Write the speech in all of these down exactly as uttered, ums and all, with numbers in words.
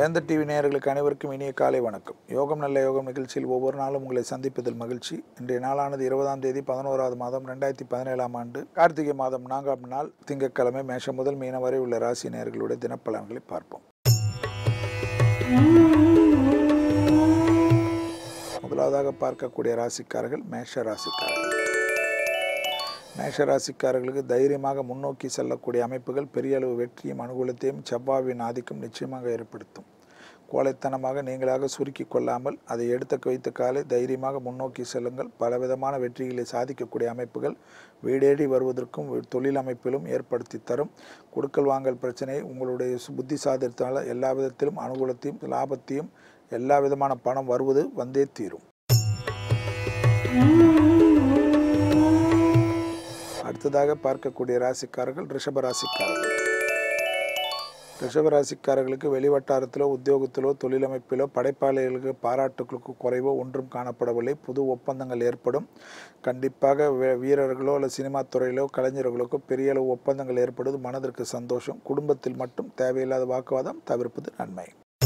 வேந்தர் டிவி நேயர்களுக்கு அனைவருக்கும் இனிய காலை வணக்கம். யோகம் நல்ல யோகம் நிகழ்ச்சியில் ஒவ்வொரு நாளும் உங்களை சந்திப்பதில் மகிழ்ச்சி. இன்றைய நாளானது இருபதாம் தேதி பதினோராவது மாதம் ரெண்டாயிரத்தி பதினேழாம் ஆண்டு கார்த்திகை மாதம் நான்காம் நாள் திங்கட்கிழமை. மேஷம் முதல் மீனம் வரை உள்ள ராசி நேயர்களுடைய தினப்பலன்களை பார்ப்போம். முதலாவதாக பார்க்கக்கூடிய ராசிக்காரர்கள் மேஷ ராசிக்காரர்கள். மேஷ ராசிக்காரர்களுக்கு தைரியமாக முன்னோக்கி செல்லக்கூடிய அமைப்புகள் பெரிய அளவு வெற்றியும் அனுகூலத்தையும் செவ்வாயின் ஆதிக்கம் நிச்சயமாக ஏற்படுத்தும். கோழைத்தனமாக நீங்களாக சுருக்கி கொள்ளாமல் அதை எடுத்து வைத்த காலை தைரியமாக முன்னோக்கி செல்லுங்கள். பலவிதமான வெற்றிகளை சாதிக்கக்கூடிய அமைப்புகள் வீடேறி வருவதற்கும் தொழில் அமைப்பிலும் ஏற்படுத்தி தரும். கொடுக்கல் வாங்கல் பிரச்சனையை உங்களுடைய புத்தி சாதித்தால் எல்லா விதத்திலும் அனுகூலத்தையும் லாபத்தையும் எல்லா விதமான பணம் வருவது வந்தே தீரும். அடுத்ததாக பார்க்கக்கூடிய ராசிக்காரர்கள் ரிஷப ராசிக்காரர்கள். ரிஷப ராசிக்காரர்களுக்கு வெளிவட்டாரத்திலோ உத்தியோகத்திலோ தொழிலமைப்பிலோ படைப்பாளிகளுக்கு பாராட்டுகளுக்கு குறைவோ ஒன்றும் காணப்படவில்லை. புது ஒப்பந்தங்கள் ஏற்படும். கண்டிப்பாக வீரர்களோ அல்லது சினிமா துறையிலோ கலைஞர்களுக்கோ பெரிய அளவு ஒப்பந்தங்கள் ஏற்படுவது மனதிற்கு சந்தோஷம். குடும்பத்தில் மட்டும் தேவையில்லாத வாக்குவாதம் தவிர்ப்பது நன்மை.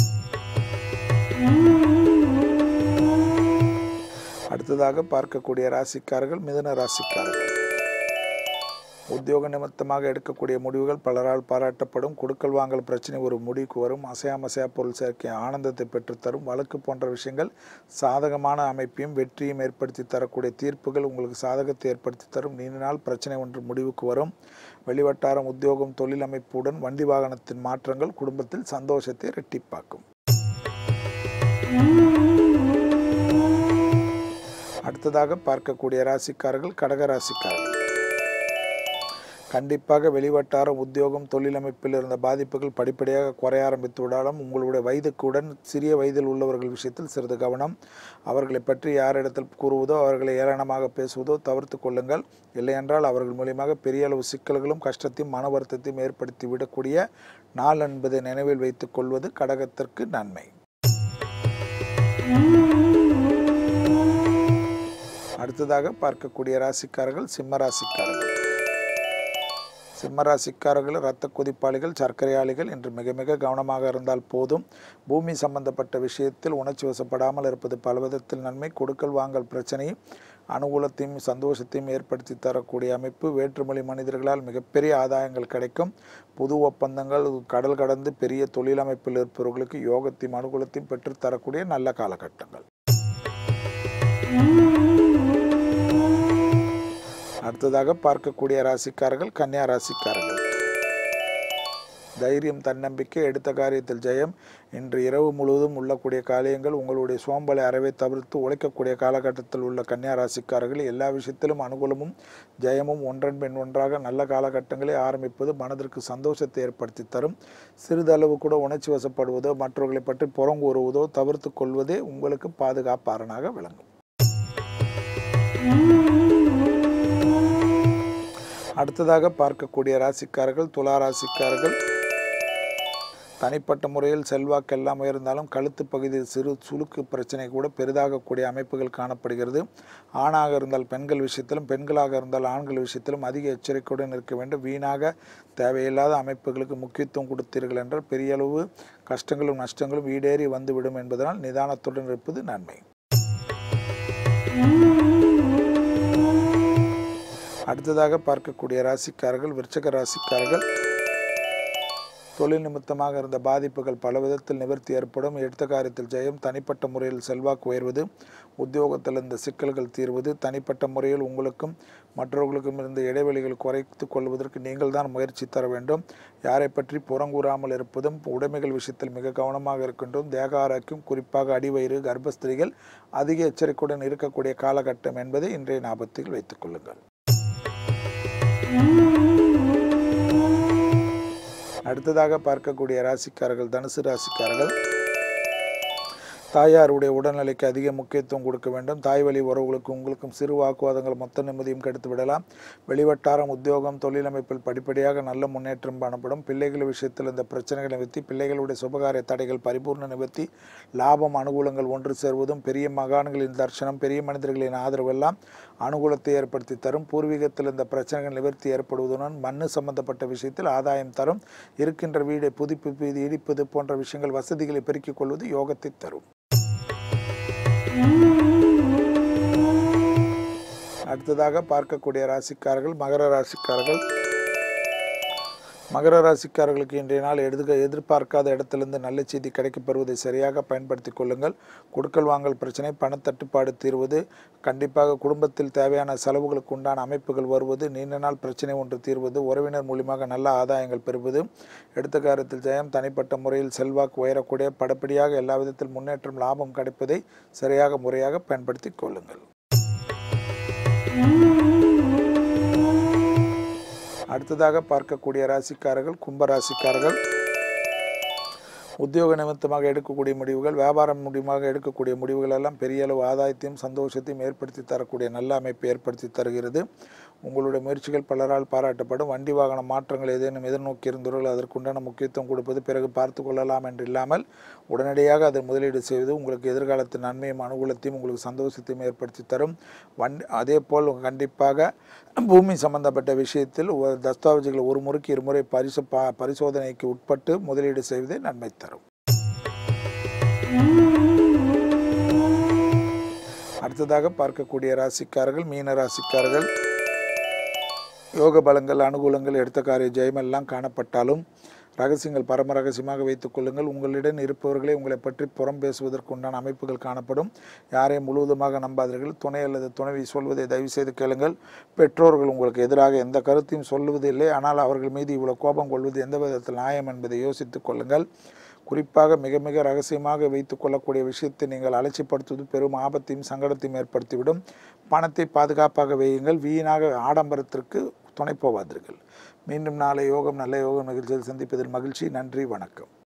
அடுத்ததாக பார்க்கக்கூடிய ராசிக்காரர்கள் மிதுன ராசிக்காரர்கள். உத்தியோக நிமித்தமாக எடுக்கக்கூடிய முடிவுகள் பலரால் பாராட்டப்படும். கொடுக்கல் வாங்கல் பிரச்சனை ஒரு முடிவுக்கு வரும். அசையாமசையா பொருள் சேர்க்கை ஆனந்தத்தை பெற்றுத்தரும். வழக்கு போன்ற விஷயங்கள் சாதகமான அமைப்பையும் வெற்றியும் ஏற்படுத்தி தரக்கூடிய தீர்ப்புகள் உங்களுக்கு சாதகத்தை ஏற்படுத்தி தரும். நீண்ட நாள் பிரச்சனை ஒன்று முடிவுக்கு வரும். வெளிவட்டாரம் உத்தியோகம் தொழில் அமைப்புடன் வண்டி வாகனத்தின் மாற்றங்கள் குடும்பத்தில் சந்தோஷத்தை இரட்டிப்பாக்கும். அடுத்ததாக பார்க்கக்கூடிய ராசிக்காரர்கள் கடக ராசிக்காரர்கள். கண்டிப்பாக வெளிவட்டாரம் உத்தியோகம் தொழிலமைப்பில் இருந்த பாதிப்புகள் படிப்படியாக குறைய ஆரம்பித்து விடாலும் உங்களுடைய வயதுக்குடன் சிறிய வயதில் உள்ளவர்கள் விஷயத்தில் சிறிது கவனம். அவர்களை பற்றி யாரிடத்தில் கூறுவதோ அவர்களை ஏளனமாக பேசுவதோ தவிர்த்து கொள்ளுங்கள். இல்லையென்றால் அவர்கள் மூலியமாக பெரிய அளவு சிக்கல்களும் கஷ்டத்தையும் மன வருத்தத்தையும் ஏற்படுத்தி விடக்கூடிய நாள் என்பதை நினைவில் வைத்துக் கொள்வது கடகத்திற்கு நன்மை. அடுத்ததாக பார்க்கக்கூடிய ராசிக்காரர்கள் சிம்ம ராசிக்காரர்கள். சிம்மராசிக்காரர்கள் இரத்த கொதிப்பாளிகள் சர்க்கரையாளிகள் என்று மிக மிக கவனமாக இருந்தால் போதும். பூமி சம்பந்தப்பட்ட விஷயத்தில் உணர்ச்சி வசப்படாமல் இருப்பது பலவிதத்தில் நன்மை. கொடுக்கல் வாங்கல் பிரச்சனையும் அனுகூலத்தையும் சந்தோஷத்தையும் ஏற்படுத்தி தரக்கூடிய அமைப்பு. வேற்றுமொழி மனிதர்களால் மிகப்பெரிய ஆதாயங்கள் கிடைக்கும். புது ஒப்பந்தங்கள் கடல் கடந்து பெரிய தொழிலமைப்பில் இருப்பவர்களுக்கு யோகத்தையும் அனுகூலத்தையும் பெற்றுத்தரக்கூடிய நல்ல காலகட்டங்கள். அடுத்ததாக பார்க்கக்கூடிய ராசிக்காரர்கள் கன்னியா ராசிக்காரர்கள். தைரியம் தன்னம்பிக்கை எடுத்த காரியத்தில் ஜெயம். இன்று இரவு முழுவதும் உள்ளக்கூடிய காரியங்கள் உங்களுடைய சோம்பலை அறவே தவிர்த்து உழைக்கக்கூடிய காலகட்டத்தில் உள்ள கன்னியா ராசிக்காரர்கள் எல்லா விஷயத்திலும் அனுகூலமும் ஜெயமும் ஒன்றன் பின் ஒன்றாக நல்ல காலகட்டங்களை ஆரம்பிப்பது மனதிற்கு சந்தோஷத்தை ஏற்படுத்தி தரும். சிறிதளவு கூட உணர்ச்சி வசப்படுவதோ மற்றவர்களை பற்றி புறங்கூறுவதோ தவிர்த்து கொள்வதே உங்களுக்கு பாதுகாப்பாரனாக விளங்கும். அடுத்ததாக பார்க்கக்கூடிய ராசிக்காரர்கள் துலா ராசிக்காரர்கள். தனிப்பட்ட முறையில் செல்வாக்கு எல்லாம் இருந்தாலும் கழுத்து பகுதியில் சிறு சுளுக்கு பிரச்சனை கூட பெரிதாகக்கூடிய அமைப்புகள் காணப்படுகிறது. ஆணாக இருந்தால் பெண்கள் விஷயத்திலும் பெண்களாக இருந்தால் ஆண்கள் விஷயத்திலும் அதிக எச்சரிக்கையுடன் இருக்க வேண்டும். வீணாக தேவையில்லாத அமைப்புகளுக்கு முக்கியத்துவம் கொடுத்தீர்கள் என்றால் பெரிய அளவு கஷ்டங்களும் நஷ்டங்களும் வீடேறி வந்துவிடும் என்பதனால் நிதானத்துடன் இருப்பது நன்மை. அடுத்ததாக பார்க்கக்கூடிய ராசிக்காரர்கள் விருச்சிக ராசிக்காரர்கள். தொழில் நிமித்தமாக இருந்த பாதிப்புகள் பல விதத்தில் நிவர்த்தி ஏற்படும். எடுத்த காரியத்தில் ஜெயம். தனிப்பட்ட முறையில் செல்வாக்கு உயர்வது. உத்தியோகத்தில் இருந்த சிக்கல்கள் தீர்வது. தனிப்பட்ட முறையில் உங்களுக்கும் மற்றவர்களுக்கும் இருந்த இடைவெளிகள் குறைத்து கொள்வதற்கு நீங்கள் தான் முயற்சி தர வேண்டும். யாரை பற்றி புறங்கூறாமல் இருப்பதும் உடைமைகள் விஷயத்தில் மிக கவனமாக இருக்கின்றோம். தேக ஆரோக்கியம் குறிப்பாக அடிவயிறு கர்ப்பஸ்திரிகள் அதிக எச்சரிக்கையுடன் இருக்கக்கூடிய காலகட்டம் என்பதை இன்றைய ஞாபகத்தில் வைத்துக் கொள்ளுங்கள். அடுத்ததாக பார்க்கக்கூடிய ராசிக்காரர்கள் தனுசு ராசிக்காரர்கள். தாயாருடைய உடல்நிலைக்கு அதிக முக்கியத்துவம் கொடுக்க வேண்டும். தாய் வழி உறவுகளுக்கு உங்களுக்கும் சிறு வாக்குவாதங்கள் மொத்த நிம்மதியும் கெடுத்து விடலாம். வெளிவட்டாரம், உத்தியோகம், தொழில் அமைப்பில் படிப்படியாக நல்ல முன்னேற்றம் காணப்படும். பிள்ளைகள் விஷயத்தில் இந்த பிரச்சனைகளை நிவர்த்தி, பிள்ளைகளுடைய சுபகாரிய தடைகள் பரிபூர்ண நிவர்த்தி, லாபம் அனுகூலங்கள் ஒன்று சேர்வதும், பெரிய மகான்களின் தரிசனம், பெரிய மனிதர்களின் ஆதரவு எல்லாம் அனுகூலத்தை ஏற்படுத்தி தரும். பூர்வீகத்தில் இந்த பிரச்சனைகள் நிவர்த்தி ஏற்படுவதுடன் மண்ணு சம்பந்தப்பட்ட விஷயத்தில் ஆதாயம் தரும். இருக்கின்ற வீடை புதுப்பிப்பது, இடிப்பது போன்ற விஷயங்கள் வசதிகளை பெருக்கிக் கொள்வது யோகத்தை தரும். அடுத்ததாக பார்க்கக்கூடிய ராசிக்காரர்கள் மகர ராசிக்காரர்கள். மகர ராசிக்காரர்களுக்கு இன்றைய நாள் எதிர்க எதிர்பார்க்காத இடத்திலிருந்து நல்ல செய்தி கிடைக்கப்பெறுவதை சரியாக பயன்படுத்தி கொள்ளுங்கள். கொடுக்கல் வாங்கல் பிரச்சனை, பணத்தட்டுப்பாடு தீர்வது, கண்டிப்பாக குடும்பத்தில் தேவையான செலவுகளுக்கு உண்டான அமைப்புகள் வருவது, நீண்ட நாள் பிரச்சனை ஒன்று தீர்வது, உறவினர் மூலியமாக நல்ல ஆதாயங்கள் பெறுவது, எடுத்த காரியத்தில் ஜெயம், தனிப்பட்ட முறையில் செல்வாக்கு உயரக்கூடிய படிப்படியாக எல்லா விதத்தில் முன்னேற்றம் லாபம் கிடைப்பதை சரியாக முறையாக பயன்படுத்தி கொள்ளுங்கள். அடுத்ததாக பார்க்கக்கூடிய ராசிக்காரர்கள் கும்பராசிக்காரர்கள். உத்தியோக நிமித்தமாக எடுக்கக்கூடிய முடிவுகள், வியாபாரம் மூலியமாக எடுக்கக்கூடிய முடிவுகள் எல்லாம் பெரிய அளவு ஆதாயத்தையும் சந்தோஷத்தையும் ஏற்படுத்தி தரக்கூடிய நல்ல அமைப்பை ஏற்படுத்தி தருகிறது. உங்களுடைய முயற்சிகள் பலரால் பாராட்டப்படும். வண்டி வாகன மாற்றங்கள் ஏதேனும் எதிர்நோக்கி இருந்தவர்கள் அதற்குண்டான முக்கியத்துவம் கொடுப்பது, பிறகு பார்த்து கொள்ளலாம் என்று இல்லாமல் உடனடியாக அதை முதலீடு செய்வது உங்களுக்கு எதிர்காலத்தின் நன்மையும் அனுகூலத்தையும் உங்களுக்கு சந்தோஷத்தையும் ஏற்படுத்தி தரும். வண்டி அதே போல் கண்டிப்பாக பூமி சம்பந்தப்பட்ட விஷயத்தில் தஸ்தாவேஜுகள் ஒரு முறைக்கு இருமுறை பரிசு பா பரிசோதனைக்கு உட்பட்டு முதலீடு செய்வதே நன்மை தரும். அடுத்ததாக பார்க்கக்கூடிய ராசிக்காரர்கள் மீன ராசிக்காரர்கள். யோக பலங்கள், அனுகூலங்கள், எடுத்த காரிய ஜெயமெல்லாம் காணப்பட்டாலும் ரகசியங்கள் பரம ரகசியமாக வைத்துக் கொள்ளுங்கள். உங்களிடம் இருப்பவர்களே உங்களை பற்றி புறம் பேசுவதற்கு உண்டான அமைப்புகள் காணப்படும். யாரையும் முழுவதுமாக நம்பாதீர்கள். துணை அல்லது துணைவி சொல்வதை தயவு செய்து கேளுங்கள். பெற்றோர்கள் உங்களுக்கு எதிராக எந்த கருத்தையும் சொல்லுவதில்லை, ஆனால் அவர்கள் மீது இவ்வளவு கோபம் கொள்வது எந்த விதத்தில் நியாயம் என்பதை யோசித்துக் கொள்ளுங்கள். குறிப்பாக மிக மிக ரகசியமாக வைத்துக் கொள்ளக்கூடிய விஷயத்தை நீங்கள் அலட்சிப்படுத்துவது பெரும் ஆபத்தையும் சங்கடத்தையும் ஏற்படுத்திவிடும். பணத்தை பாதுகாப்பாக வையுங்கள். வீணாக ஆடம்பரத்திற்கு துணை போவாதீர்கள். மீண்டும் நாளை யோகம் நல்ல யோகம் நிகழ்ச்சியில் சந்திப்பதில் மகிழ்ச்சி. நன்றி, வணக்கம்.